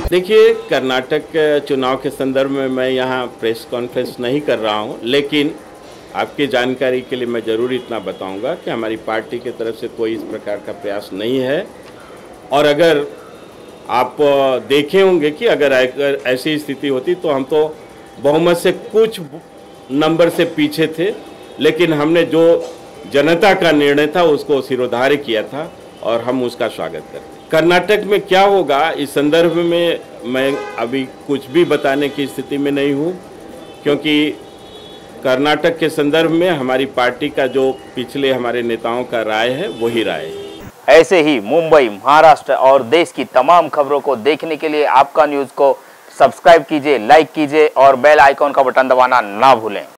देखिए, कर्नाटक चुनाव के संदर्भ में मैं यहाँ प्रेस कॉन्फ्रेंस नहीं कर रहा हूँ, लेकिन आपकी जानकारी के लिए मैं ज़रूर इतना बताऊंगा कि हमारी पार्टी की तरफ से कोई इस प्रकार का प्रयास नहीं है। और अगर आप देखे होंगे कि अगर ऐसी स्थिति होती तो हम तो बहुमत से कुछ नंबर से पीछे थे, लेकिन हमने जो जनता का निर्णय था उसको सिरोधार्य किया था और हम उसका स्वागत करते हैं। कर्नाटक में क्या होगा इस संदर्भ में मैं अभी कुछ भी बताने की स्थिति में नहीं हूँ, क्योंकि कर्नाटक के संदर्भ में हमारी पार्टी का जो पिछले हमारे नेताओं का राय है वही राय है। ऐसे ही मुंबई, महाराष्ट्र और देश की तमाम खबरों को देखने के लिए आपका न्यूज़ को सब्सक्राइब कीजिए, लाइक कीजिए और बेल आइकॉन का बटन दबाना ना भूलें।